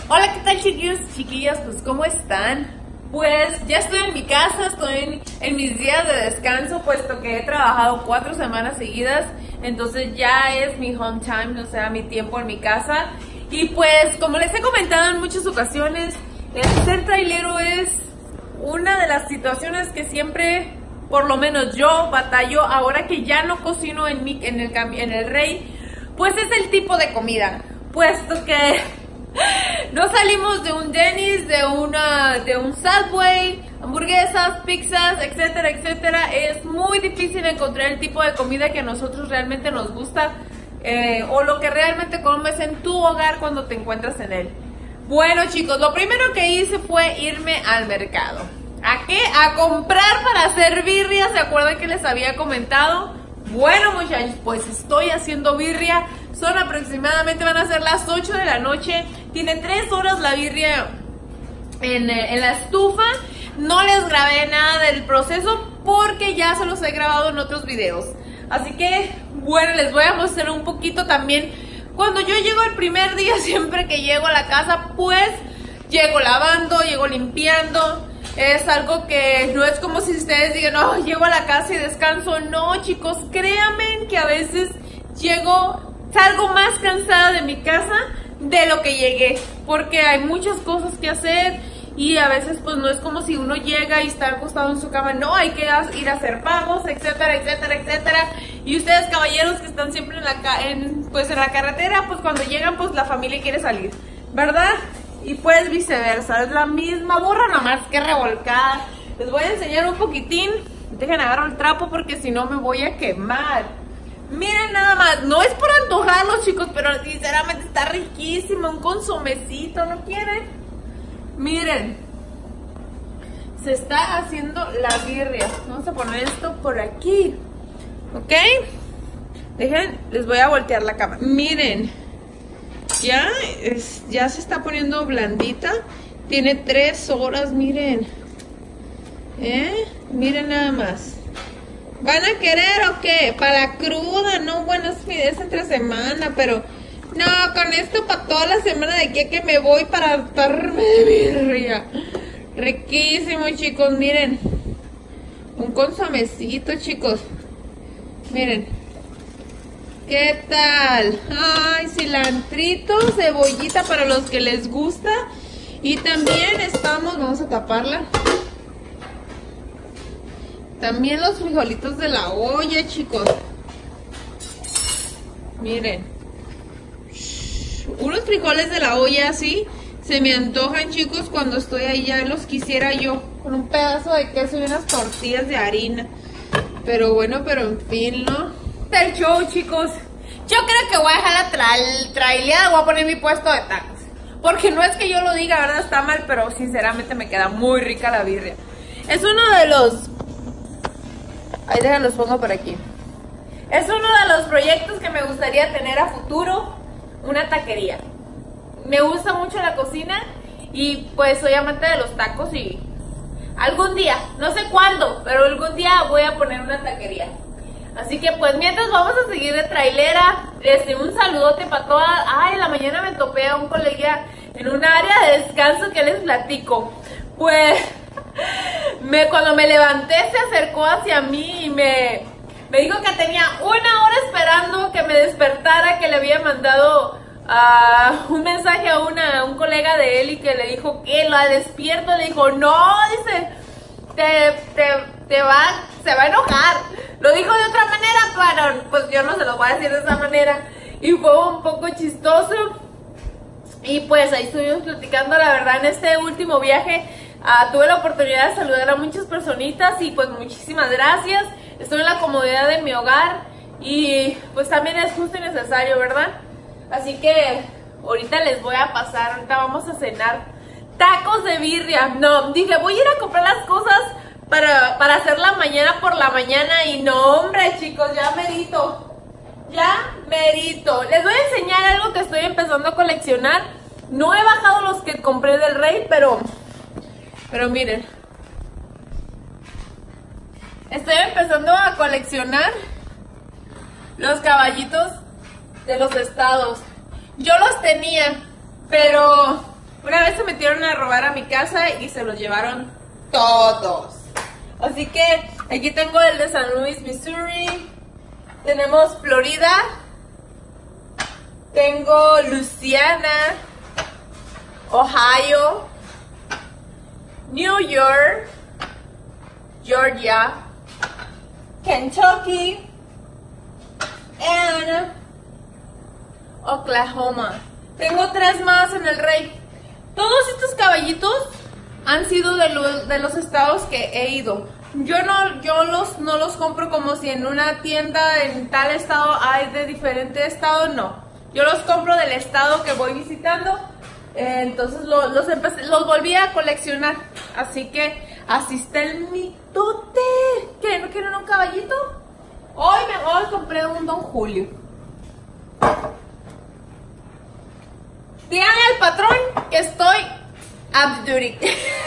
Hola, ¿qué tal, chiquillos y chiquillas? Pues, ¿cómo están? Pues, ya estoy en mi casa, estoy en mis días de descanso, puesto que he trabajado 4 semanas seguidas. Entonces ya es mi home time, o sea, mi tiempo en mi casa. Y pues, como les he comentado en muchas ocasiones, el ser trailero es una de las situaciones que siempre, por lo menos yo, batallo. Ahora que ya no cocino en el Rey, pues es el tipo de comida, puesto que no salimos de un Denny's, de un Subway, hamburguesas, pizzas, etcétera, etcétera. Es muy difícil encontrar el tipo de comida que a nosotros realmente nos gusta, o lo que realmente comes en tu hogar cuando te encuentras en él. Bueno, chicos, lo primero que hice fue irme al mercado. ¿A qué? A comprar para hacer birria. ¿Se acuerdan que les había comentado? Bueno, muchachos, pues estoy haciendo birria. Son aproximadamente, van a ser las 8 de la noche. Tiene 3 horas la birria en la estufa. No les grabé nada del proceso porque ya se los he grabado en otros videos. Así que, bueno, les voy a mostrar un poquito también. Cuando yo llego el primer día, siempre que llego a la casa, pues llego lavando, llego limpiando. Es algo que no es como si ustedes digan, no, llego a la casa y descanso. No, chicos, créanme que a veces salgo más cansada de mi casa de lo que llegué, porque hay muchas cosas que hacer y a veces pues no es como si uno llega y está acostado en su cama. No, hay que ir a hacer pagos, etcétera, etcétera, etcétera. Y ustedes, caballeros, que están siempre en la carretera, pues cuando llegan, pues la familia quiere salir, ¿verdad? Y pues viceversa, es la misma burra, nomás que revolcada. Les voy a enseñar un poquitín. Dejen agarrar el trapo porque si no me voy a quemar. Miren nada más, no es por antojarlos, chicos, pero sinceramente está riquísimo. Un consomecito, ¿no quieren? Miren, se está haciendo la birria. Vamos a poner esto por aquí, ¿ok? Dejen, les voy a voltear la cámara. Miren, ya se está poniendo blandita. Tiene 3 horas, miren. Miren nada más. ¿Van a querer o qué? Para la cruda, no, bueno, es entre semana, pero no, con esto para toda la semana de que me voy para hartarme de birria. Riquísimo, chicos, miren. Un consomecito, chicos. Miren. ¿Qué tal? Ay, cilantrito, cebollita para los que les gusta. Y también vamos a taparla. También los frijolitos de la olla, chicos. Miren. Unos frijoles de la olla así se me antojan, chicos, cuando estoy ahí. Ya los quisiera yo con un pedazo de queso y unas tortillas de harina. Pero bueno, pero en fin, ¿no? El show, chicos. Yo creo que voy a dejar la traileada. Voy a poner mi puesto de tacos, porque no es que yo lo diga, ¿verdad? Está mal, pero sinceramente me queda muy rica la birria. Es uno de los... Ahí déjenlos, pongo por aquí. Es uno de los proyectos que me gustaría tener a futuro. Una taquería. Me gusta mucho la cocina y pues soy amante de los tacos y algún día, no sé cuándo, pero algún día voy a poner una taquería. Así que pues mientras vamos a seguir de trailera. Un saludote para todas. Ay, en la mañana me topé a un colega en un área de descanso que les platico. Pues cuando me levanté se acercó hacia mí y me dijo que tenía 1 hora esperando que me despertara, que le había mandado un mensaje a un colega de él y que le dijo que la despierto. Le dijo, no, dice, se va a enojar. Lo dijo de otra manera, pero pues yo no se lo voy a decir de esa manera. Y fue un poco chistoso. Y pues ahí estuvimos platicando. La verdad, en este último viaje tuve la oportunidad de saludar a muchas personitas y pues muchísimas gracias. Estoy en la comodidad de mi hogar y pues también es justo y necesario, ¿verdad? Así que ahorita les voy a pasar, ahorita vamos a cenar tacos de birria. No, dije, voy a ir a comprar las cosas para hacerla mañana por la mañana y no, hombre, chicos, ya merito. Les voy a enseñar algo que estoy empezando a coleccionar. No he bajado los que compré del Rey, pero miren. Estoy empezando a coleccionar los caballitos de los estados. Yo los tenía, pero Una vez se metieron a robar a mi casa y se los llevaron todos. Así que aquí tengo el de San Luis, Missouri. Tenemos Florida. Tengo Louisiana, Ohio, New York, Georgia, Kentucky, and Oklahoma. Tengo 3 más en el Rey. Todos estos caballitos han sido de los estados que he ido. Yo no los compro como si en una tienda en tal estado hay de diferente estado, no. Yo los compro del estado que voy visitando. Entonces los volví a coleccionar. Así que así está el mitote. ¿Qué? ¿No quieren un caballito? Hoy compré un Don Julio. Díganle al patrón que estoy up duty.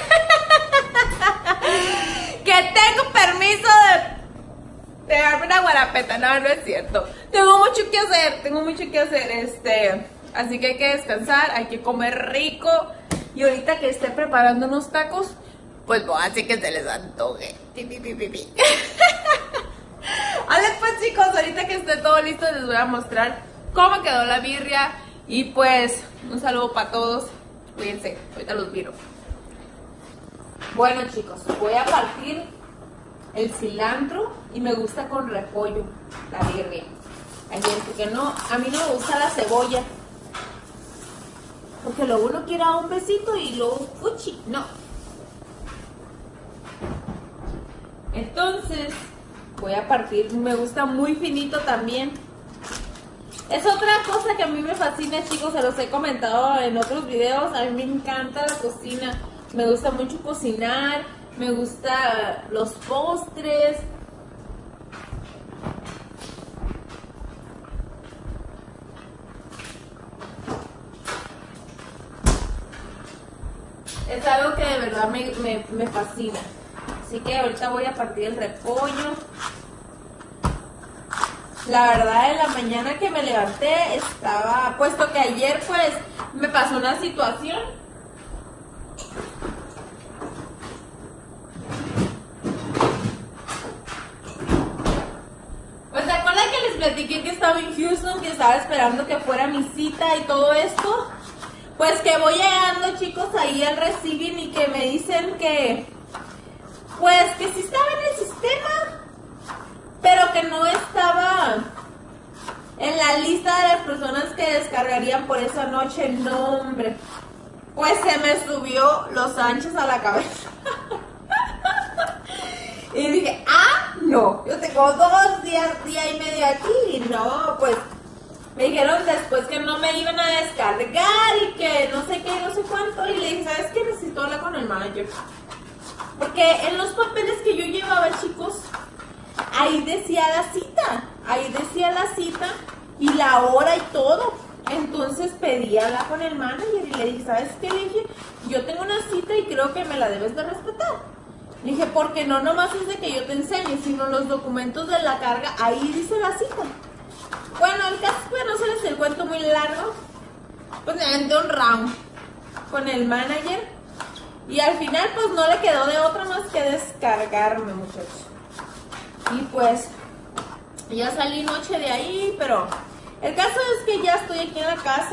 Que tengo permiso de darme una guarapeta. No, no es cierto. Tengo mucho que hacer. Así que hay que descansar, hay que comer rico. Y ahorita que esté preparando unos tacos, pues voy a hacer que se les antoje. Vale, pues chicos, ahorita que esté todo listo les voy a mostrar cómo quedó la birria. Y pues, un saludo para todos. Cuídense, ahorita los miro. Bueno chicos, voy a partir el cilantro y me gusta con repollo, la birria. Porque no, a mí no me gusta la cebolla. Porque luego uno quiere un besito y luego fuchi, no. Entonces, voy a partir, me gusta muy finito también. Es otra cosa que a mí me fascina, chicos, se los he comentado en otros videos. A mí me encanta la cocina, me gusta mucho cocinar, me gusta los postres. Es algo que de verdad me fascina. Así que ahorita voy a partir el repollo. La verdad, en la mañana que me levanté estaba, puesto que ayer pues me pasó una situación. Pues se acuerdan que les platiqué que estaba en Houston, que estaba esperando que fuera mi cita y todo esto. Pues que voy llegando, chicos, ahí al receiving y que me dicen que, pues que sí estaba en el sistema, pero que no estaba en la lista de las personas que descargarían por esa noche. No, hombre, pues se me subió los anchos a la cabeza. Y dije, no, yo tengo 2 días, día y medio aquí, y no, pues me dijeron después que no me iban a descargar y que no sé qué, no sé cuánto, y le dije, ¿sabes qué? Necesito hablar con el manager. Porque en los papeles que yo llevaba, chicos, ahí decía la cita y la hora y todo. Entonces pedí hablar con el manager y le dije, ¿sabes qué? Le dije, yo tengo una cita y creo que me la debes de respetar. Le dije, porque no nomás es de que yo te enseñe, sino los documentos de la carga, ahí dice la cita. Bueno, el caso es que no se les el cuento muy largo. Pues me aventé un round con el manager y al final pues no le quedó de otra más que descargarme, muchachos. Y pues ya salí noche de ahí, pero el caso es que ya estoy aquí en la casa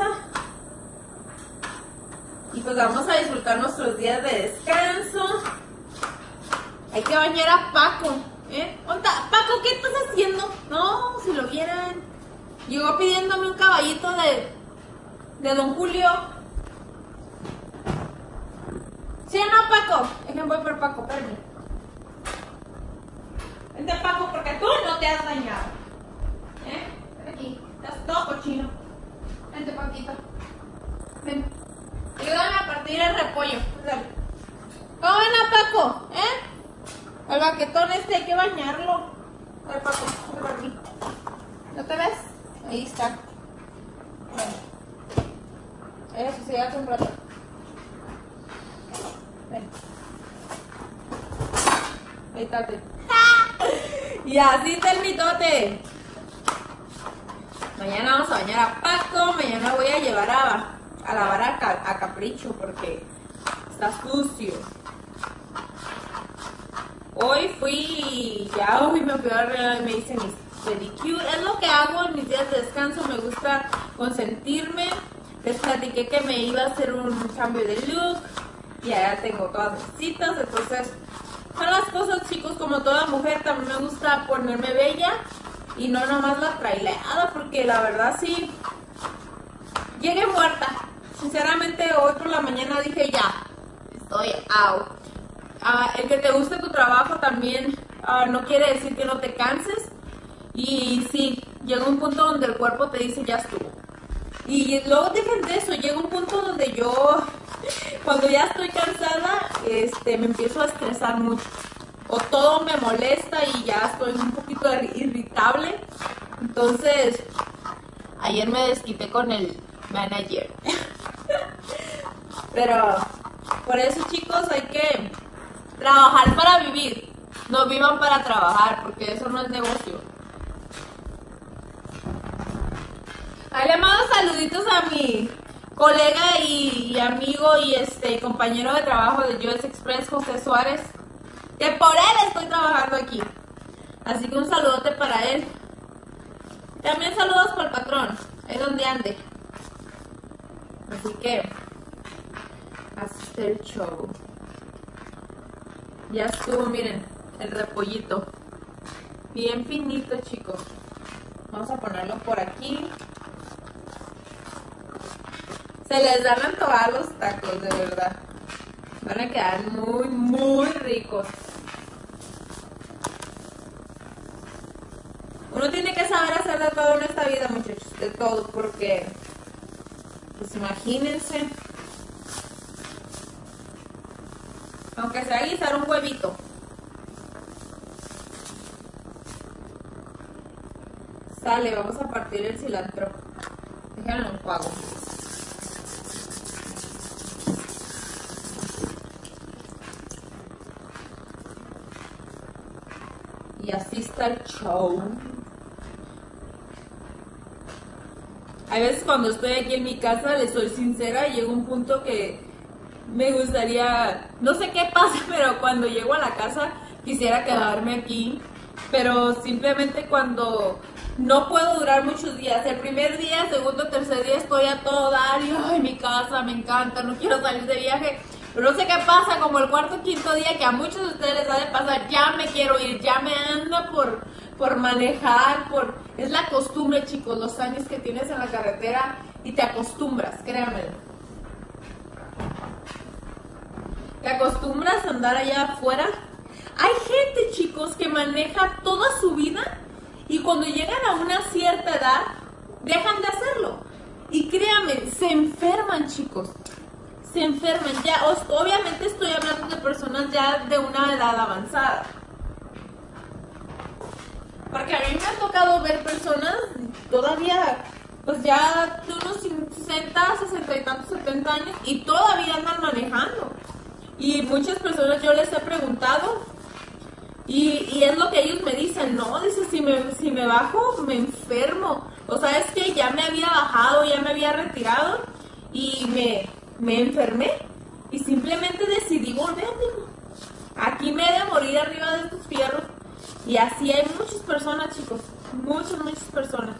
y pues vamos a disfrutar nuestros días de descanso. Hay que bañar a Paco, Paco, ¿qué estás haciendo? No, si lo vieran. Llegó pidiéndome un caballito de Don Julio. ¿Sí o no, Paco? Es que voy por Paco, espérame. Vente, Paco, porque tú no te has dañado. Ven aquí, estás todo cochino. Vente, Paquito. Ven. Ayúdame a partir el repollo. Dale. ¿Cómo ven a Paco? El baquetón este hay que bañarlo. Ay, Paco, ven por aquí. ¿No te ves? Ahí está. Bueno. Eso, sí, hace un rato. Ven. Ahí está. Y así está el mitote. Mañana vamos a bañar a Paco. Mañana voy a llevar a a lavar a capricho porque está sucio. Hoy fui y ya hoy me fui a arreglar y me hice mis pedicure. Es lo que hago en mis días de descanso, me gusta consentirme. Les platiqué que me iba a hacer un cambio de look y ya tengo todas mis citas, entonces son las cosas, chicos. Como toda mujer también me gusta ponerme bella y no nomás la traileada, porque la verdad sí llegué muerta. Sinceramente hoy por la mañana dije ya, estoy out. El que te guste tu trabajo también no quiere decir que no te canses. Y sí, llega un punto donde el cuerpo te dice ya estuvo. Y luego dejen de eso, llega un punto donde yo, cuando ya estoy cansada, me empiezo a estresar mucho. O todo me molesta y ya estoy un poquito irritable. Entonces, ayer me desquité con el manager. Pero, por eso, chicos, hay que trabajar para vivir. No vivan para trabajar, porque eso no es negocio. Ahí le mando saluditos a mi colega y amigo y compañero de trabajo de US Express, José Suárez, que por él estoy trabajando aquí. Así que un saludote para él. También saludos para el patrón, es donde ande. Así que así está el show. Ya estuvo, miren, el repollito. Bien finito, chicos. Vamos a ponerlo por aquí. Se les dan a antojar los tacos, de verdad. Van a quedar muy, muy ricos. Uno tiene que saber hacer de todo en esta vida, muchachos. De todo, porque pues imagínense. Aunque sea guisar un huevito. Sale, vamos a partir el cilantro. Déjenlo en fuego. Y así está el show. Hay veces cuando estoy aquí en mi casa, les soy sincera, llega un punto que me gustaría, no sé qué pasa, pero cuando llego a la casa quisiera quedarme aquí. Pero simplemente cuando no puedo durar muchos días, el primer día, segundo, tercer día estoy a todo dar y ay, mi casa me encanta, no quiero salir de viaje. Pero no sé qué pasa, como el cuarto o quinto día, que a muchos de ustedes les ha de pasar, ya me quiero ir, ya me anda por manejar, es la costumbre, chicos, los años que tienes en la carretera y te acostumbras, créanme. Te acostumbras a andar allá afuera. Hay gente, chicos, que maneja toda su vida y cuando llegan a una cierta edad, dejan de hacerlo. Y créanme, se enferman, chicos. Se enferman. Ya, obviamente estoy hablando de personas ya de una edad avanzada. Porque a mí me ha tocado ver personas todavía, pues ya de unos 60, 60 y tantos, 70 años y todavía andan manejando. Y muchas personas yo les he preguntado y es lo que ellos me dicen, no, dice, si me bajo me enfermo. O sea, es que ya me había bajado, ya me había retirado y me enfermé y simplemente decidí volver. Aquí me he de morir arriba de estos fierros. Y así hay muchas personas, chicos, muchas personas.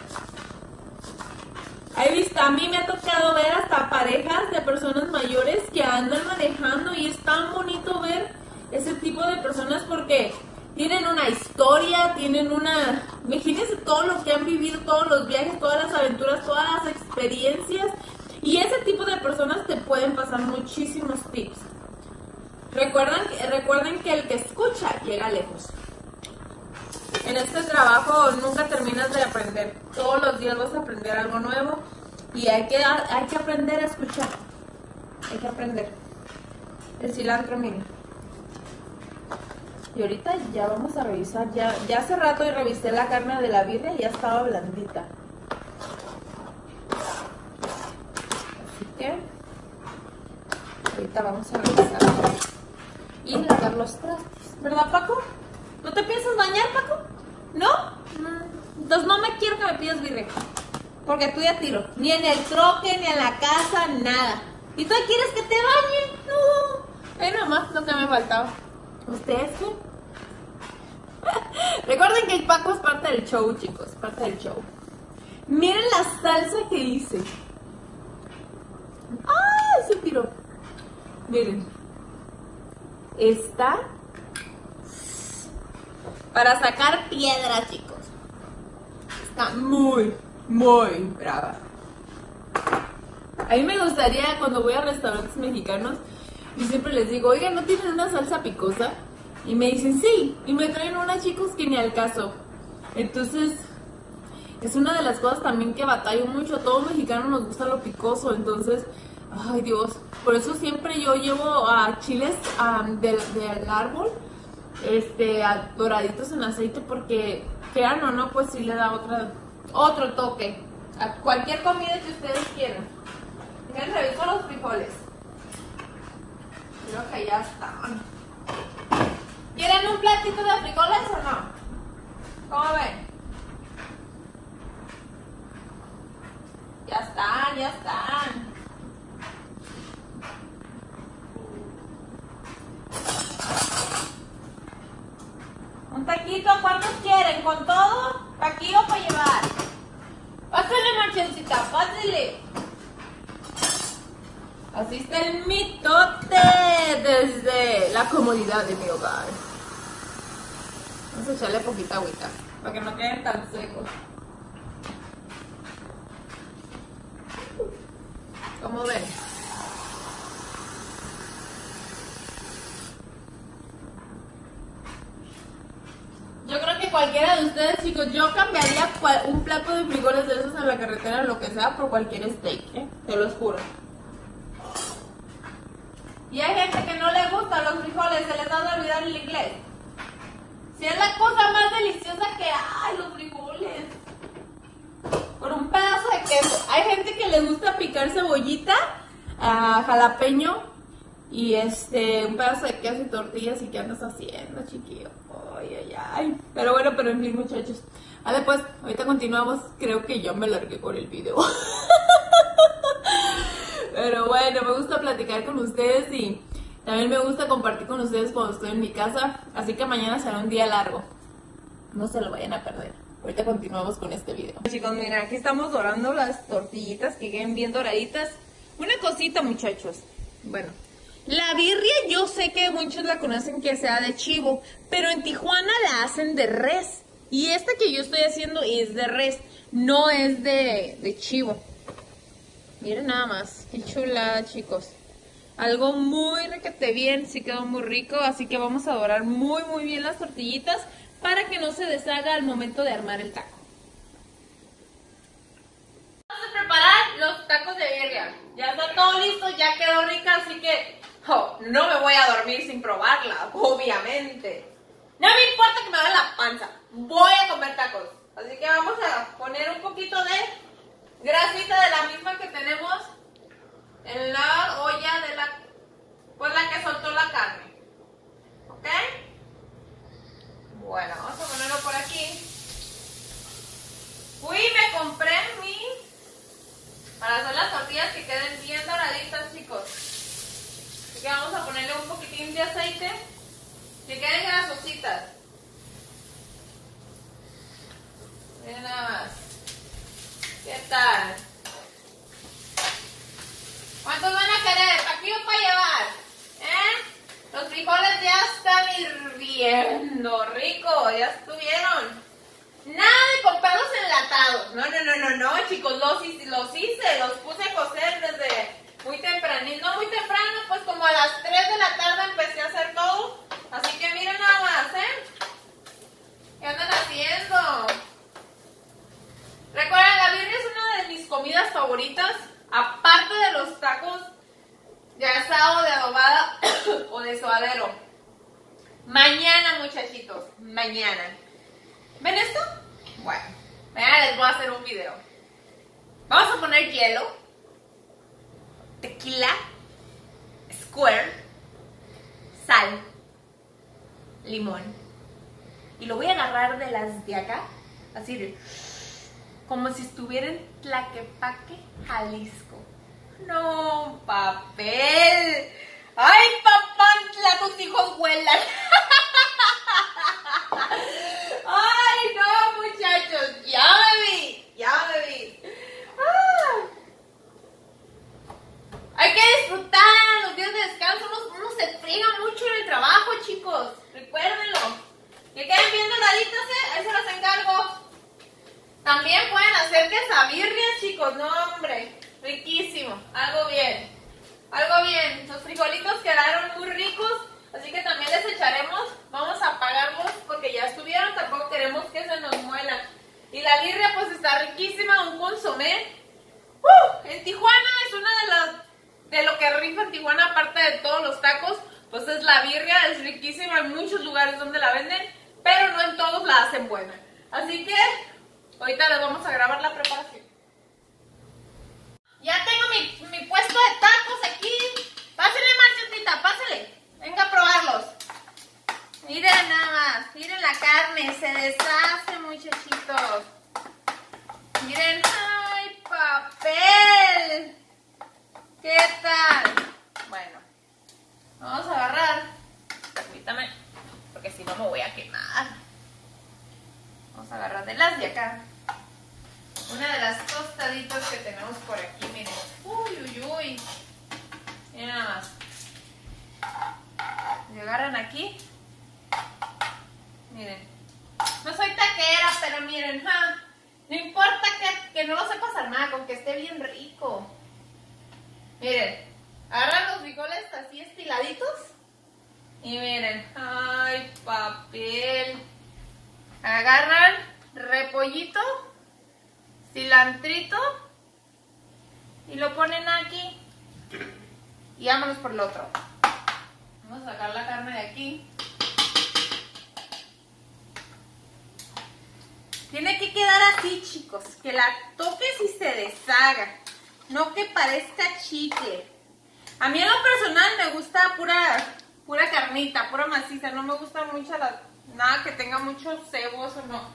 A mí me ha tocado ver hasta parejas de personas mayores que andan manejando y es tan bonito ver ese tipo de personas porque tienen una historia, imagínense todo lo que han vivido, todos los viajes, todas las aventuras, todas las experiencias. Y ese tipo de personas te pueden pasar muchísimos tips. Recuerden que el que escucha llega lejos. En este trabajo nunca terminas de aprender. Todos los días vas a aprender algo nuevo y hay que aprender a escuchar. Hay que aprender. El cilantro, miren. Y ahorita ya vamos a revisar. Ya hace rato y revisé la carne de la birria y ya estaba blandita. Así que ahorita vamos a revisar y lavar los trastes. ¿Verdad, Paco? ¿No te piensas bañar, Paco? ¿No? Entonces no me quiero que me pidas birria. Porque tú ya tiro. Ni en el troque, ni en la casa, nada. ¿Y tú quieres que te bañe? No. Es nomás lo que me faltaba. ¿Ustedes qué? Recuerden que el Paco es parte del show, chicos. Parte del show. Miren la salsa que hice. ¡Ah! Se tiró. Miren. Está para sacar piedra, chicos. Está muy, muy brava. A mí me gustaría, cuando voy a restaurantes mexicanos, y siempre les digo, oigan, ¿no tienen una salsa picosa? Y me dicen, sí. Y me traen una, chicos, que ni al caso. Entonces, es una de las cosas también que batallo mucho. A todo mexicano nos gusta lo picoso. Entonces, ay Dios. Por eso siempre yo llevo a chiles del árbol, doraditos en aceite, porque quieran o no, pues sí le da otro toque a cualquier comida que ustedes quieran. Miren, reviso los frijoles. Creo que ya están. ¿Quieren un platito de frijoles o no? ¿Cómo ven? Ya están, ya están. Un taquito, ¿cuántos quieren? ¿Con todo? ¿Taquillo para llevar? Pásale, Marchencita, pásale. Así está el mitote desde la comodidad de mi hogar. Vamos a echarle poquita agüita para que no queden tan secos. ¿Cómo ven? Yo creo que cualquiera de ustedes, chicos, yo cambiaría un plato de frijoles de esos en la carretera, lo que sea, por cualquier steak, te los juro. Y hay gente que no le gustan los frijoles, se les da de olvidar el inglés. Si es la cosa más deliciosa que hay, los frijoles. Con un pedazo de queso. Hay gente que le gusta picar cebollita, jalapeño y un pedazo de queso y tortillas. ¿Y qué andas haciendo, chiquillo? Ay, ay, ay. Pero bueno, pero en fin, muchachos. Vale, pues, ahorita continuamos. Creo que ya me largué con el video. Pero bueno, me gusta platicar con ustedes y también me gusta compartir con ustedes cuando estoy en mi casa. Así que mañana será un día largo. No se lo vayan a perder. Ahorita continuamos con este video. Chicos, miren, aquí estamos dorando las tortillitas que queden bien doraditas. Una cosita, muchachos. Bueno, la birria yo sé que muchos la conocen que sea de chivo, pero en Tijuana la hacen de res. Y esta que yo estoy haciendo es de res, no es de chivo. Miren nada más, qué chulada, chicos. Algo muy requete bien, sí quedó muy rico, así que vamos a dorar muy muy bien las tortillitas para que no se deshaga al momento de armar el taco. Vamos a preparar los tacos de birria. Ya está todo listo, ya quedó rica, así que no me voy a dormir sin probarla, obviamente. No me importa que me haga la panza, voy a comer tacos. Así que vamos a poner un poquito de grasita de la misma que tenemos en la olla de la que soltó la carne. ¿Ok? Bueno, vamos a ponerlo por aquí. Fui y me compré para hacer las tortillas que queden bien doraditas, chicos. Así que vamos a ponerle un poquitín de aceite que queden grasositas. Miren nada más. ¿Qué tal? ¿Cuántos van a querer? ¿Aquí o para llevar? Los frijoles ya están hirviendo, rico, ya estuvieron. Nada de comprados enlatados. No, chicos, los hice, los puse a cocer desde muy tempranito. No muy temprano, pues como a las 3 de la tarde empecé a hacer todo. Así que miren nada más, ¿qué andan haciendo? Recuerden, la birria es una de mis comidas favoritas, aparte de los tacos de asado, de adobada o de suadero. Mañana, muchachitos, mañana. ¿Ven esto? Bueno, mañana les voy a hacer un video. Vamos a poner hielo, tequila, square, sal, limón. Y lo voy a agarrar de las de acá, así de... como si estuvieran Tlaquepaque, Jalisco. No, papel. Ay, papantla, tus hijos vuelan. Ay, no, muchachos, ya me vi. Hay que disfrutar los días de descanso, uno se friega mucho en el trabajo, chicos, recuérdenlo. Que queden bien doraditas, ahí se las encargo. También pueden hacer quesabirrias, chicos, no hombre, riquísimo, algo bien. Los frijolitos quedaron muy ricos, así que también les echaremos, vamos a apagarlos porque ya estuvieron, tampoco queremos que se nos muelan. Y la birria pues está riquísima, un consomé. En Tijuana es una de lo que rifa en Tijuana, aparte de todos los tacos, pues es la birria, es riquísima, hay muchos lugares donde la venden, pero no en todos la hacen buena. Así que ahorita les vamos a grabar la preparación. Ya tengo mi puesto de tacos aquí. Pásale, Marchetita, pásale. Venga a probarlos. Miren nada más, miren la carne, se deshace, muchachitos. Miren, ¡ay, papel! ¿Qué tal? Bueno, vamos a agarrar. Permítame, porque si no me voy a quemar. Vamos a agarrar de las de acá. Una de las tostaditas que tenemos por aquí, miren. Uy. Miren nada más. Le agarran aquí. Miren. No soy taquera, pero miren, no importa que no lo sepas armar, con que esté bien rico. Miren, agarran los frijoles así estiladitos. Y miren, ay, papel. Agarran repollito, cilantrito y lo ponen aquí. Y vámonos por el otro. Vamos a sacar la carne de aquí. Tiene que quedar así, chicos, que la toques y se deshaga, no que parezca chicle. A mí en lo personal me gusta pura carnita, pura maciza, no me gusta mucho nada que tenga muchos cebos o no.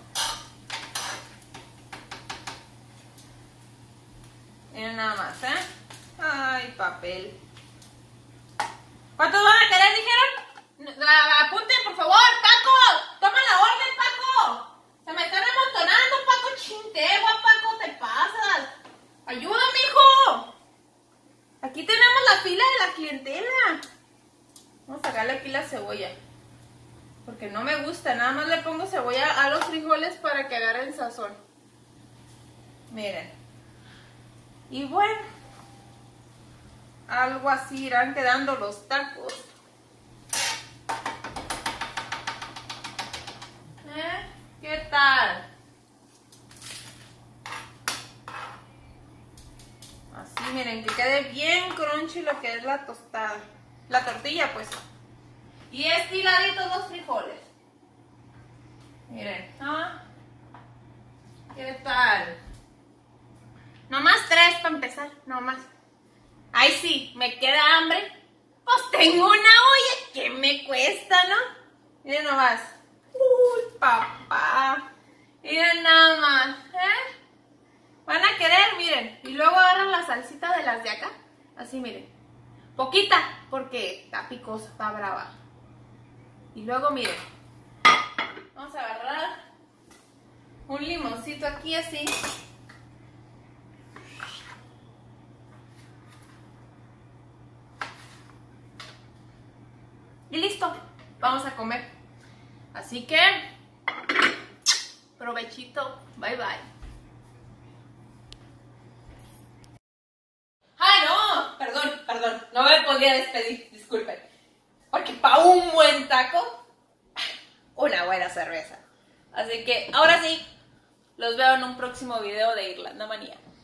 Miren nada más, Ay, papel. ¿Cuántos van a querer, dijeron? Apunten, por favor, Paco. Toma la orden, Paco. Se me están amontonando, Paco. Chintegua, Paco, te pasas. Ayúdame, hijo. Aquí tenemos la fila de la clientela. Vamos a sacarle aquí la cebolla. Porque no me gusta, nada más le pongo cebolla a los frijoles para que agarren sazón. Miren. Y bueno, algo así irán quedando los tacos. ¿Qué tal? Así, miren, que quede bien crunchy lo que es la tostada. La tortilla, pues. Y estiladitos los frijoles. Miren, ¿qué tal? Nomás 3 para empezar, nomás. Ay, sí, me queda hambre. Pues tengo una olla, ¿qué me cuesta, no? Miren nomás. Uy, papá. Miren nada más, Van a querer, miren. Y luego agarran la salsita de las de acá. Así, miren. Poquita, porque está picosa, está brava. Y luego, miren. Vamos a agarrar un limoncito aquí así. Y listo, vamos a comer. Así que, provechito, bye bye. ¡Ay, no! Perdón, no me podía despedir, disculpen. Porque para un buen taco, una buena cerveza. Así que, ahora sí, los veo en un próximo video de Irlanda Manía.